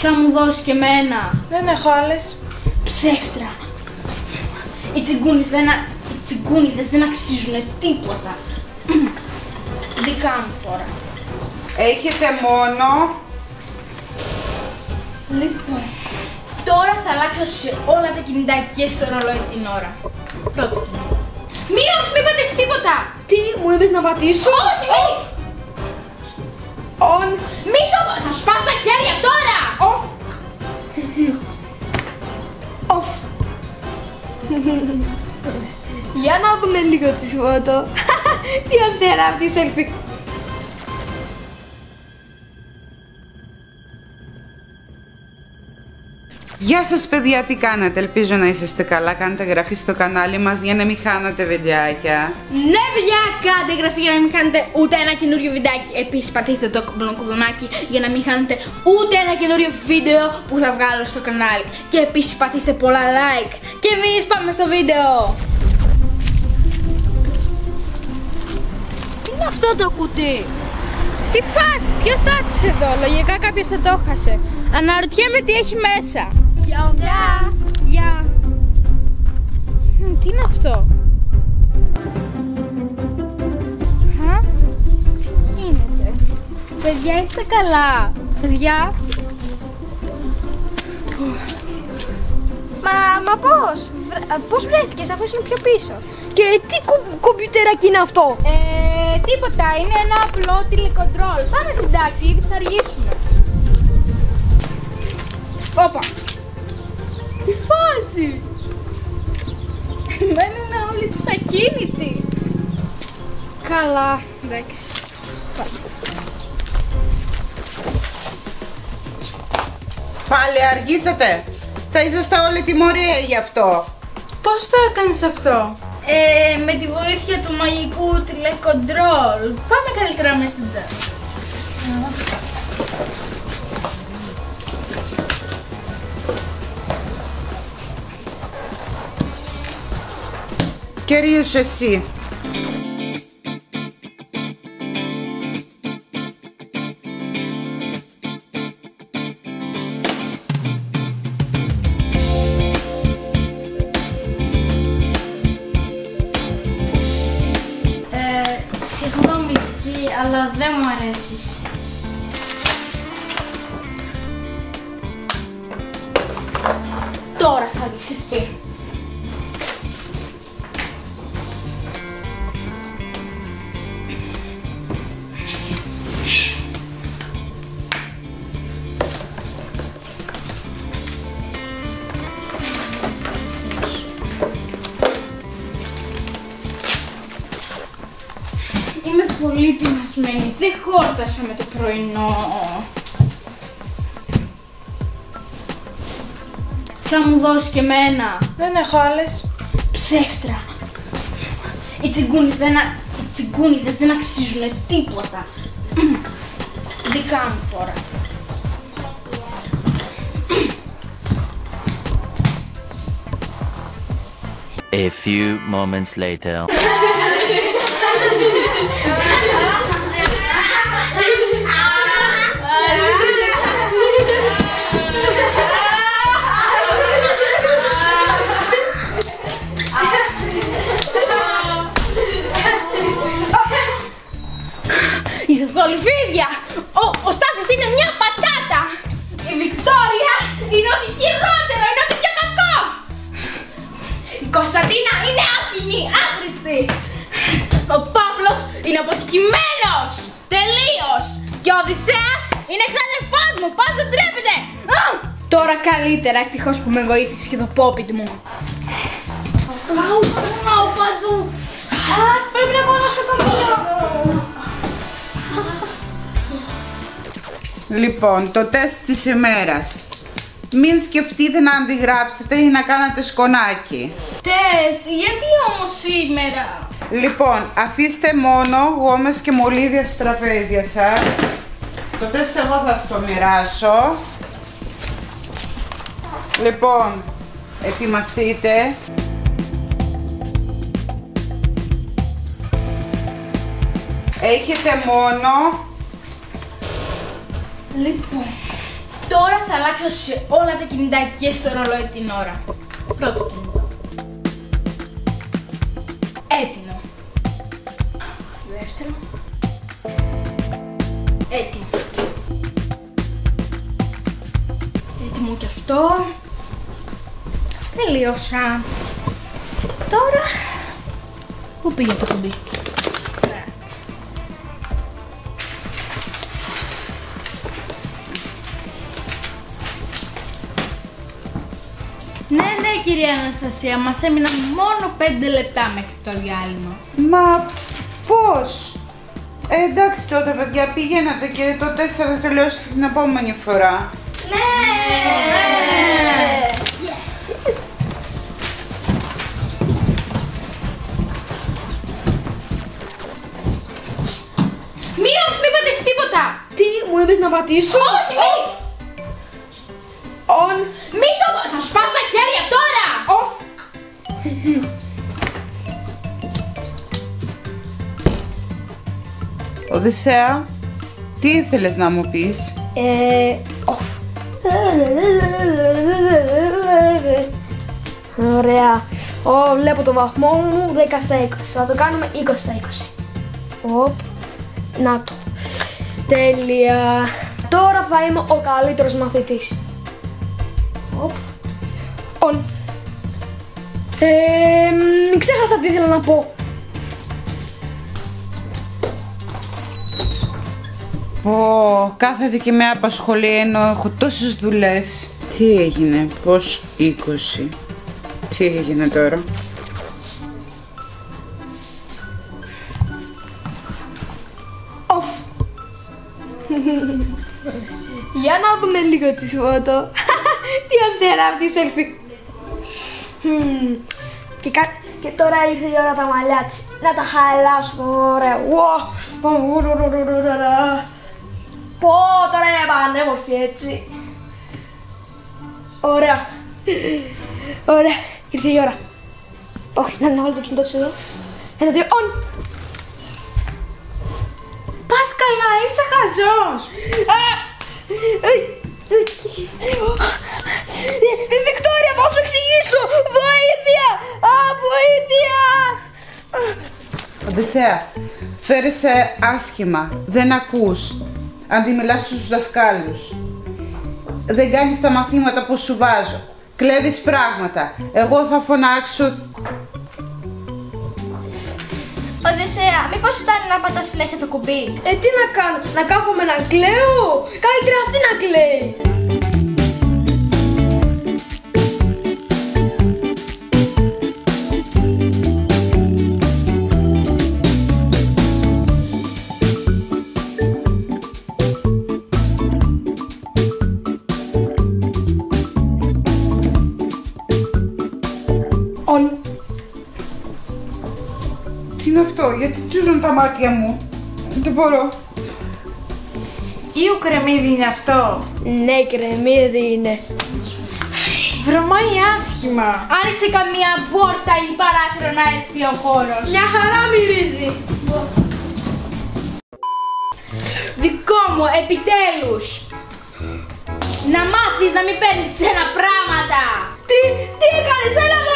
Θα μου δώσει και εμένα. Δεν έχω άλλες. Ψεύτρα. Οι τσιγκούνιδες δεν αξίζουν τίποτα. Δικά μου τώρα. Έχετε μόνο... Λοιπόν, τώρα θα αλλάξω σε όλα τα κινητά και στο ρολόι την ώρα. Πρώτο κινητό. Όχι, μην πατήσεις τίποτα! Τι, μου είπες να πατήσω? Όχι, όχι! On. Μην το... Θα σου πάρω τα χέρια τώρα! Off. Off. Για να δούμε λίγο τη φώτο. Τι αστέρα αυτή η selfie. Γεια σας παιδιά, τι κάνετε? Ελπίζω να είσαστε καλά. Κάντε εγγραφή στο κανάλι μας για να μην χάνετε βιντεάκια. Ναι παιδιά, κάντε εγγραφή για να μην χάνετε ούτε ένα καινούριο βιντεάκι. Επίσης πατήστε το κουδουνάκι για να μην χάνετε ούτε ένα καινούριο βίντεο που θα βγάλω στο κανάλι. Και επίσης πατήστε πολλά like. Και εμείς πάμε στο βίντεο. Τι είναι αυτό το κουτί? Τι φάση, ποιος το άφησε εδώ? Λογικά κάποιος θα το έχασε. Αναρωτιέμαι τι έχει μέσα. Γεια. Τι είναι αυτό? Τι γίνεται? Παιδιά, είστε καλά? Παιδιά. Μα πώς βρέθηκες αφού ήσουν πιο πίσω? Και τι κομπιουτεράκι είναι αυτό? Τίποτα, είναι ένα απλό τηλεκοντρόλ. Πάμε στην τάξη γιατί θα αργήσουμε. Όπα. Τι φάση! Μένουν όλοι τους ακίνητοι. Καλά, εντάξει. Πάλι αργήσατε. Θα είσαστε όλοι τιμωρία γι' αυτό. Πώς το έκανες αυτό? Με τη βοήθεια του μαγικού τηλεκοντρόλ. Πάμε καλύτερα μέσα στην τάξη. Κυρίως εσύ. Συγγνώμη Βίκη, αλλά δεν μου αρέσεις. Τώρα θα δεις εσύ. Είμαι πολύ πεινασμένη, δεν χόρτασα με το πρωινό. Θα μου δώσει και εμένα. Δεν έχω άλλες. Ψεύτρα. Οι τσιγκούνιδες δεν αξίζουν τίποτα. Δικά μου τώρα. A few moments later. Είσαστε όλοι φίδια! Ο Στάθης είναι μια πατάτα! Η Βικτόρια είναι ό,τι χειρότερο, είναι ό,τι πιο κακό! Η Κωνσταντίνα είναι άσχημη, άχρηστη! Ο Παύλος είναι αποτυχημένος! Τελείως! Και ο Οδυσσέας είναι εξαδερφός μου, πώς δεν τρέπεται! Τώρα καλύτερα, ευτυχώς που με βοήθησε και το πόπιτ μου. Κάου παντού! Πρέπει να πάω νοσοκομείο! Λοιπόν, το τεστ της ημέρας. Μην σκεφτείτε να αντιγράψετε ή να κάνετε σκονάκι. Τεστ, γιατί όμως σήμερα? Λοιπόν, αφήστε μόνο γόμες και μολύβια στο τραπέζι για σας. Το τεστ εγώ θα στο μοιράσω. Λοιπόν, ετοιμαστείτε. Έχετε μόνο... Λοιπόν, Τώρα θα αλλάξω σε όλα τα κινητά και στο ρολόι την ώρα. Πρώτο κινητό. Έτοιμο. Δεύτερο. Έτοιμο. Έτοιμο και αυτό. Τελείωσα. Τώρα, πού πήγε το κουμπί? Ναι, κυρία Αναστασία, μας έμειναν μόνο 5 λεπτά μέχρι το διάλειμμα. Μα πώς? Εντάξει τότε παιδιά, πηγαίνατε και το 4 θα τελειώσει την επόμενη φορά. Ναι! Μην πατήσεις τίποτα! Τι, μου είπες να πατήσω? Όχι, όχι! On. Μην το... Θα σου πάρω τα χέρια τώρα! Off. Οδυσσέα, τι ήθελες να μου πεις? Off. Ωραία. Βλέπω το βαθμό μου 10 στα 20. Θα το κάνουμε 20 στα 20. Οπ. Να το. Τέλεια. Τώρα θα είμαι ο καλύτερος μαθητής. Οπ. On. Ξέχασα τι ήθελα να πω. Πω, κάθεται και με απασχολεί ενώ έχω τόσες δουλειές. Τι έγινε, πώς 20? Τι έγινε τώρα? Off. Για να δούμε λίγο τη φώτο. Τι αστέρα αυτή η selfie. Και τώρα ήρθε η ώρα τα μαλλιά της. Να τα χαλάσουμε, ωραία. Πω, τώρα είναι πανέμορφη έτσι. Ωραία. Ωραία, ήρθε η ώρα. Όχι, να βάλω το κινητό της εδώ. 1, 2, on. Πας καλά, είσαι χαζός! Βικτόρια, πώς σου εξηγήσω! Βοήθεια! Βοήθεια! Οδυσσέα, φέρεσαι άσχημα, δεν ακούς. Αντί μιλάς στους δασκάλους. Δεν κάνεις τα μαθήματα που σου βάζω. Κλέβεις πράγματα. Εγώ θα φωνάξω. Οδυσσέα, μήπως φτάνει να πατάς συνέχεια το κουμπί? Τι να κάνω, να κάθομαι να κλαίω? Καλύτερα αυτή να κλαίει. On. Τι είναι αυτό, γιατί τσούζουν τα μάτια μου? Δεν μπορώ. Ή ο κρεμμύδι είναι αυτό? Ναι, κρεμμύδι είναι. Βρωμάει άσχημα. Άνοιξε καμία πόρτα ή παράθυρο να έρθει ο χώρος. Μια χαρά μυρίζει. Δικό μου, επιτέλους. Να μάθεις να μην παίρνεις ξένα πράγματα. Τι έκανες, έλα